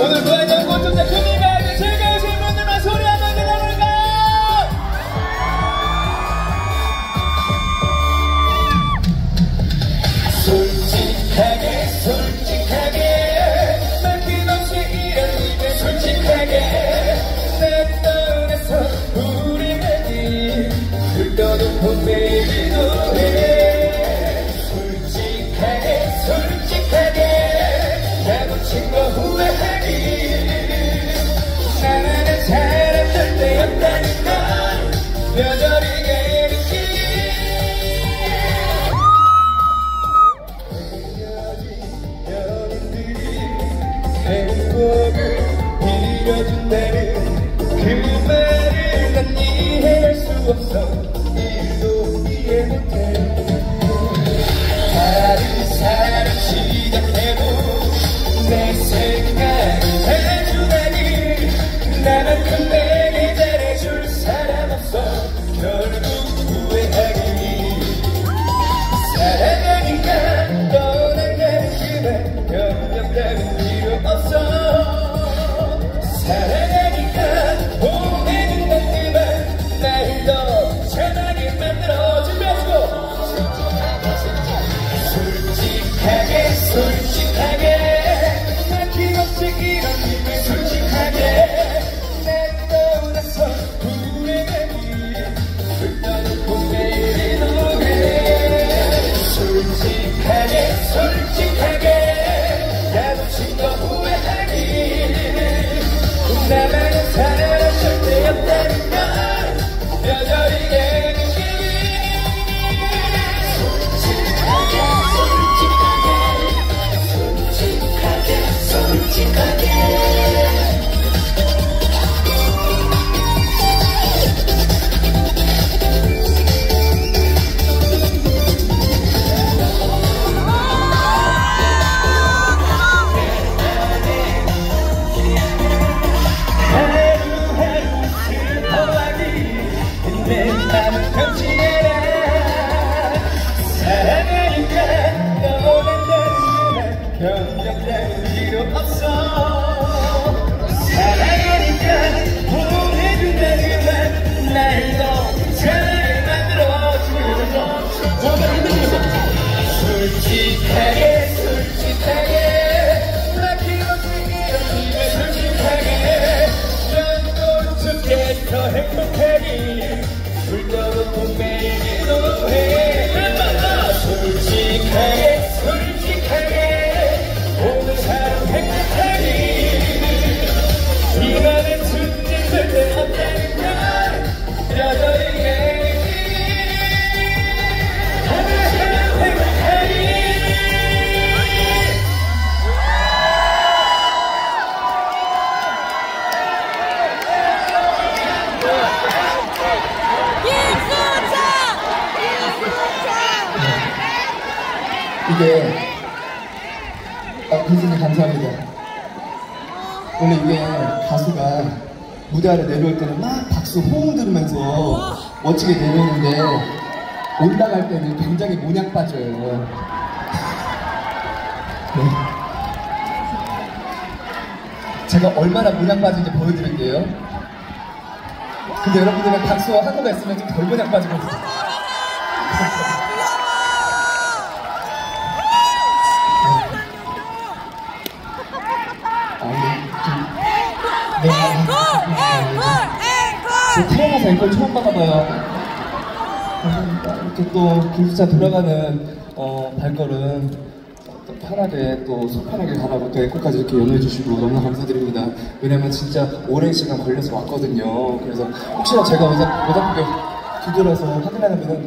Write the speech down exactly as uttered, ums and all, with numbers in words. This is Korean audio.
오늘 무한정 꽃중대 금이가 즐거우신 분들만 소리 한번 들어볼까요? 솔직하게 솔직하게 막힘없이 이런 입에 솔직하게 내 떠나서 우리만이 불떠놓고 매일 노래 솔직하게 솔직하게 야무친 거 후회하기 나는 사람 절대 없다는 걸 여전히게 느끼기 행복을 빌려준다는 그 말을 난 이해할 수 없어 일도 이해 못해 다른 사람 시작해도 내 생각을 해주다니 나만큼 내게 잘해줄 사람 없어 결국 후회하기 사랑하니까 떠난다는 그말 영영 따윈 필요 없어 사랑하니까 보내준다는 그말 날 더 편하게 만들어 준비하시고 솔직하게 솔직하게 막힘없이 이런 힘을 솔직하게 내 떠나서 후회하기 불떠놓고 매일 노래 솔직하게 솔직하게 야무친 거 후회하기 나만은 사람 절대 없다는 걸 여전히게 느끼기 솔직하게 솔직하게 솔직하게 내 맘은 변치해라 사랑하니까 떠난다는 말 변명 따윈 필요 없어 사랑하니까 보내준다는 말 날 더 편하게 만들어주면서 솔직하게 솔직하게 막힘없이 이런 입에 솔직하게 넌 어떻게 더 행복하니 불떠놓고 매일 노래 솔직하게 솔직하게 오늘 하루 행복하니 이 맘에 숨길 절대 없다는 걸 여전히게 오늘 하루 행복하니 이게 아, 교수님 감사합니다. 원래 이게 가수가 무대 아래 내려올 때는 막 박수 호응 들으면서 멋지게 내려오는데 올라갈 때는 굉장히 모냥 빠져요. 네. 제가 얼마나 모냥 빠진지 보여드릴게요. 근데 여러분들은 박수와 한호가 있으면 좀 덜 모냥 빠지거든요. 네. 저 태어나서 앵콜 처음 받아봐요. 감사합니다. 이렇게 또 기숙사 돌아가는 어, 발걸음 또 편하게 또 속 편하게 가라고 또 앵콜까지 이렇게 연호해주시고 너무 감사드립니다. 왜냐면 진짜 오랜 시간 걸려서 왔거든요. 그래서 혹시나 제가 오다, 오다 보게 뒤돌아서 확인하는 분은